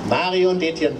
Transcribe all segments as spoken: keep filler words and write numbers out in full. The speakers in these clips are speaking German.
Marion Detjen.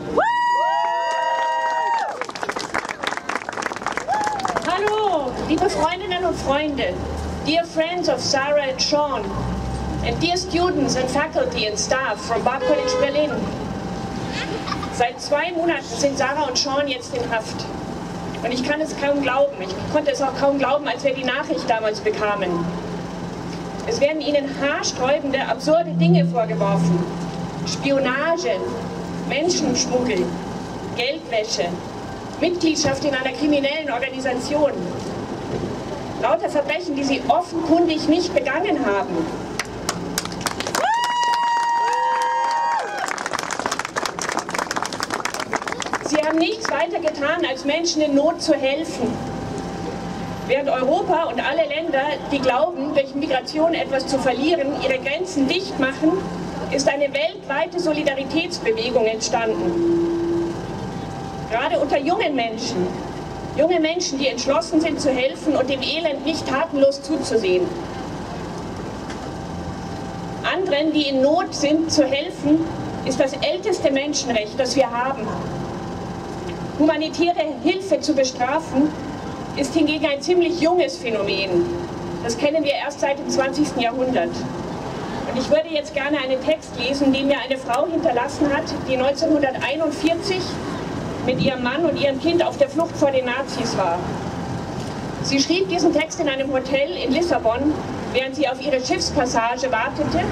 Hallo, liebe Freundinnen und Freunde, dear friends of Sarah and Sean, and dear students and faculty and staff from Bard College Berlin. Seit zwei Monaten sind Sarah und Sean jetzt in Haft. Und ich kann es kaum glauben. Ich konnte es auch kaum glauben, als wir die Nachricht damals bekamen. Es werden ihnen haarsträubende, absurde Dinge vorgeworfen. Spionage, Menschenschmuggel, Geldwäsche, Mitgliedschaft in einer kriminellen Organisation. Lauter Verbrechen, die sie offenkundig nicht begangen haben. Sie haben nichts weiter getan, als Menschen in Not zu helfen. Während Europa und alle Länder, die glauben, durch Migration etwas zu verlieren, ihre Grenzen dicht machen, ist eine weltweite Solidaritätsbewegung entstanden. Gerade unter jungen Menschen, junge Menschen, die entschlossen sind zu helfen und dem Elend nicht tatenlos zuzusehen. Anderen, die in Not sind, zu helfen, ist das älteste Menschenrecht, das wir haben. Humanitäre Hilfe zu bestrafen, ist hingegen ein ziemlich junges Phänomen. Das kennen wir erst seit dem zwanzigsten Jahrhundert. Und ich würde jetzt gerne einen Text lesen, den mir eine Frau hinterlassen hat, die neunzehnhunderteinundvierzig mit ihrem Mann und ihrem Kind auf der Flucht vor den Nazis war. Sie schrieb diesen Text in einem Hotel in Lissabon, während sie auf ihre Schiffspassage wartete,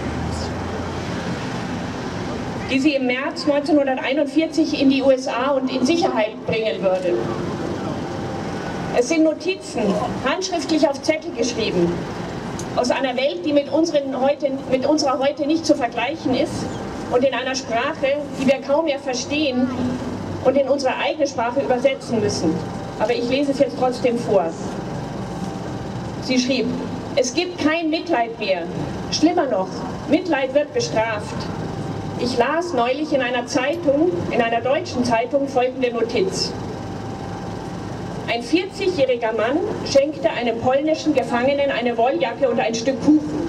die sie im März neunzehnhunderteinundvierzig in die U S A und in Sicherheit bringen würde. Es sind Notizen, handschriftlich auf Zettel geschrieben, aus einer Welt, die mit, unseren heute, mit unserer heute nicht zu vergleichen ist und in einer Sprache, die wir kaum mehr verstehen und in unsere eigene Sprache übersetzen müssen. Aber ich lese es jetzt trotzdem vor. Sie schrieb: Es gibt kein Mitleid mehr. Schlimmer noch, Mitleid wird bestraft. Ich las neulich in einer Zeitung, in einer deutschen Zeitung, folgende Notiz. Ein vierzigjähriger Mann schenkte einem polnischen Gefangenen eine Wolljacke und ein Stück Kuchen.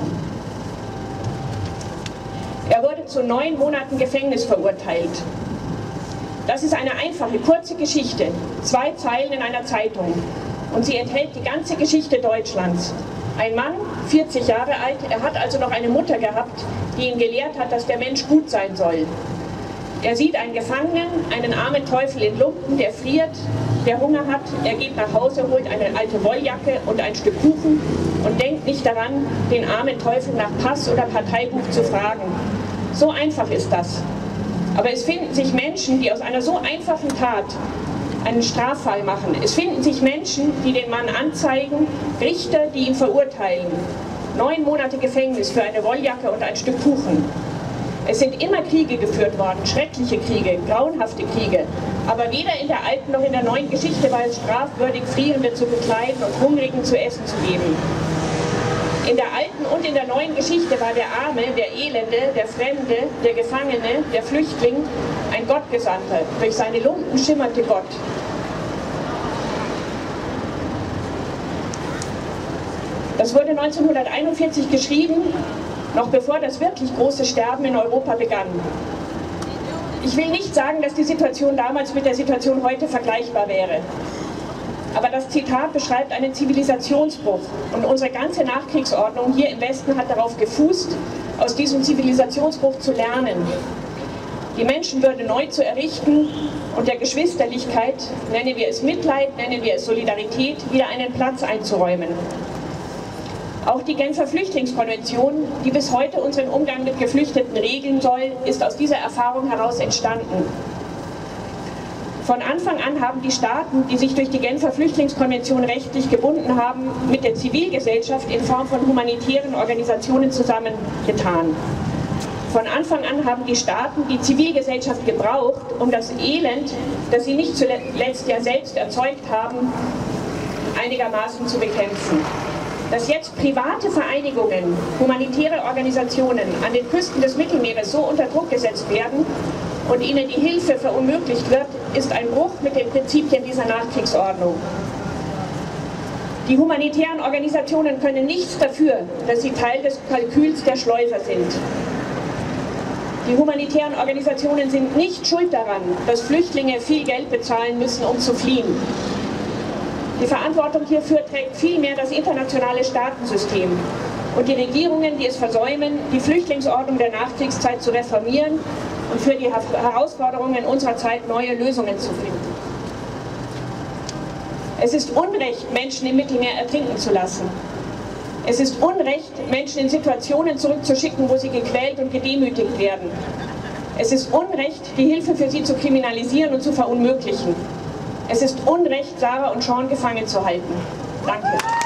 Er wurde zu neun Monaten Gefängnis verurteilt. Das ist eine einfache, kurze Geschichte, zwei Zeilen in einer Zeitung. Und sie enthält die ganze Geschichte Deutschlands. Ein Mann, vierzig Jahre alt, er hat also noch eine Mutter gehabt, die ihn gelehrt hat, dass der Mensch gut sein soll. Er sieht einen Gefangenen, einen armen Teufel in Lumpen, der friert, der Hunger hat, er geht nach Hause, holt eine alte Wolljacke und ein Stück Kuchen und denkt nicht daran, den armen Teufel nach Pass oder Parteibuch zu fragen. So einfach ist das. Aber es finden sich Menschen, die aus einer so einfachen Tat einen Straffall machen. Es finden sich Menschen, die den Mann anzeigen, Richter, die ihn verurteilen. Neun Monate Gefängnis für eine Wolljacke und ein Stück Kuchen. Es sind immer Kriege geführt worden, schreckliche Kriege, grauenhafte Kriege. Aber weder in der alten noch in der neuen Geschichte war es strafwürdig, Frierende zu bekleiden und Hungrigen zu essen zu geben. In der alten und in der neuen Geschichte war der Arme, der Elende, der Fremde, der Gefangene, der Flüchtling ein Gottgesandter. Durch seine Lumpen schimmerte Gott. Das wurde neunzehnhunderteinundvierzig geschrieben, noch bevor das wirklich große Sterben in Europa begann. Ich will nicht sagen, dass die Situation damals mit der Situation heute vergleichbar wäre. Aber das Zitat beschreibt einen Zivilisationsbruch und unsere ganze Nachkriegsordnung hier im Westen hat darauf gefußt, aus diesem Zivilisationsbruch zu lernen, die Menschenwürde neu zu errichten und der Geschwisterlichkeit, nennen wir es Mitleid, nennen wir es Solidarität, wieder einen Platz einzuräumen. Auch die Genfer Flüchtlingskonvention, die bis heute unseren Umgang mit Geflüchteten regeln soll, ist aus dieser Erfahrung heraus entstanden. Von Anfang an haben die Staaten, die sich durch die Genfer Flüchtlingskonvention rechtlich gebunden haben, mit der Zivilgesellschaft in Form von humanitären Organisationen zusammengetan. Von Anfang an haben die Staaten die Zivilgesellschaft gebraucht, um das Elend, das sie nicht zuletzt ja selbst erzeugt haben, einigermaßen zu bekämpfen. Dass jetzt private Vereinigungen, humanitäre Organisationen an den Küsten des Mittelmeeres so unter Druck gesetzt werden und ihnen die Hilfe verunmöglicht wird, ist ein Bruch mit den Prinzipien dieser Nachkriegsordnung. Die humanitären Organisationen können nichts dafür, dass sie Teil des Kalküls der Schleuser sind. Die humanitären Organisationen sind nicht schuld daran, dass Flüchtlinge viel Geld bezahlen müssen, um zu fliehen. Die Verantwortung hierfür trägt vielmehr das internationale Staatensystem und die Regierungen, die es versäumen, die Flüchtlingsordnung der Nachkriegszeit zu reformieren und für die Herausforderungen unserer Zeit neue Lösungen zu finden. Es ist Unrecht, Menschen im Mittelmeer ertrinken zu lassen. Es ist Unrecht, Menschen in Situationen zurückzuschicken, wo sie gequält und gedemütigt werden. Es ist Unrecht, die Hilfe für sie zu kriminalisieren und zu verunmöglichen. Es ist Unrecht, Sarah und Sean gefangen zu halten. Danke.